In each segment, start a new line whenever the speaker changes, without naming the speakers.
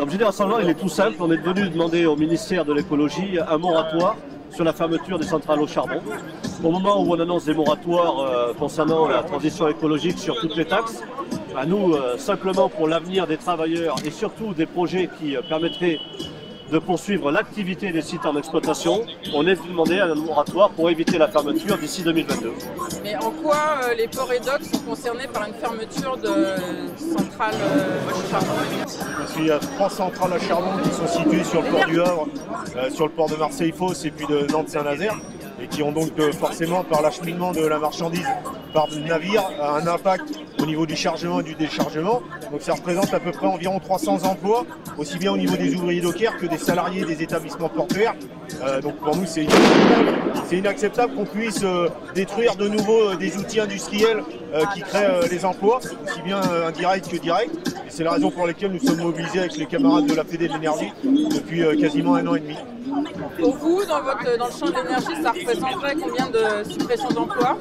L'objet des rassemblements, il est tout simple. On est venu demander au ministère de l'écologie un moratoire sur la fermeture des centrales au charbon. Au moment où on annonce des moratoires concernant la transition écologique sur toutes les taxes, à nous, simplement pour l'avenir des travailleurs et surtout des projets qui permettraient de poursuivre l'activité des sites en exploitation, on est venu demander un moratoire pour éviter la fermeture d'ici 2022.
Mais en quoi les ports et docks sont concernés par une fermeture de centrales à charbon?
Parce qu'il y a 3 centrales à charbon qui sont situées sur le port du Havre, sur le port de Marseille-Fos et puis de Nantes-Saint-Nazaire, et qui ont donc forcément, par l'acheminement de la marchandise par navire, un impact au niveau du chargement et du déchargement. Donc ça représente à peu près environ 300 emplois, aussi bien au niveau des ouvriers dockers que des salariés des établissements portuaires. Donc pour nous c'est inacceptable qu'on puisse détruire de nouveau des outils industriels qui créent les emplois, aussi bien indirects que directs. Et c'est la raison pour laquelle nous sommes mobilisés avec les camarades de la Fédé de l'énergie depuis quasiment 1 an et demi.
Pour vous, dans le champ de l'énergie, ça représenterait combien de suppression d'emplois?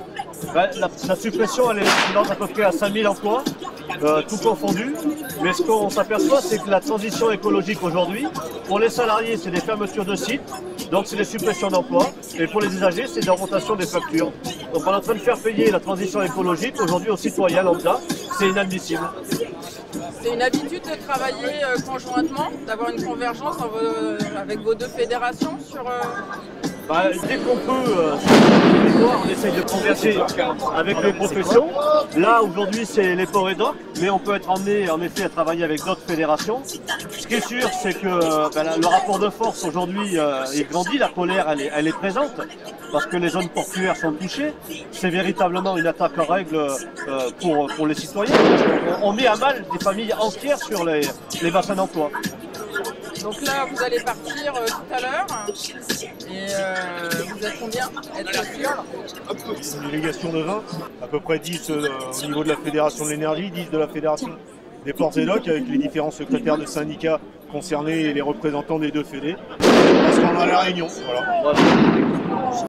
La suppression, elle est équivalente à peu près à 5000 emplois, tout confondu. Mais ce qu'on s'aperçoit, c'est que la transition écologique aujourd'hui, pour les salariés, c'est des fermetures de sites, donc c'est des suppressions d'emplois. Et pour les usagers, c'est des augmentations des factures. Donc on est en train de faire payer la transition écologique aujourd'hui aux citoyens lambda. C'est inadmissible.
C'est une habitude de travailler conjointement, d'avoir une convergence avec vos deux fédérations sur...
Dès qu'on peut, sur le territoire, on essaye de converger avec les professions. Là, aujourd'hui, c'est les ports et docks, mais on peut être emmené, en effet, à travailler avec d'autres fédérations. Ce qui est sûr, c'est que le rapport de force, aujourd'hui, est grandi. La colère, elle est présente, parce que les zones portuaires sont touchées. C'est véritablement une attaque en règle pour les citoyens. On met à mal des familles entières sur les bassins d'emploi.
Donc là, vous allez partir tout à l'heure. Et vous êtes combien?
Une délégation de 20, à peu près 10 au niveau de la Fédération de l'énergie, 10 de la Fédération des ports et docks, avec les différents secrétaires de syndicats concernés et les représentants des deux fédés. Parce qu'on a la réunion. Voilà.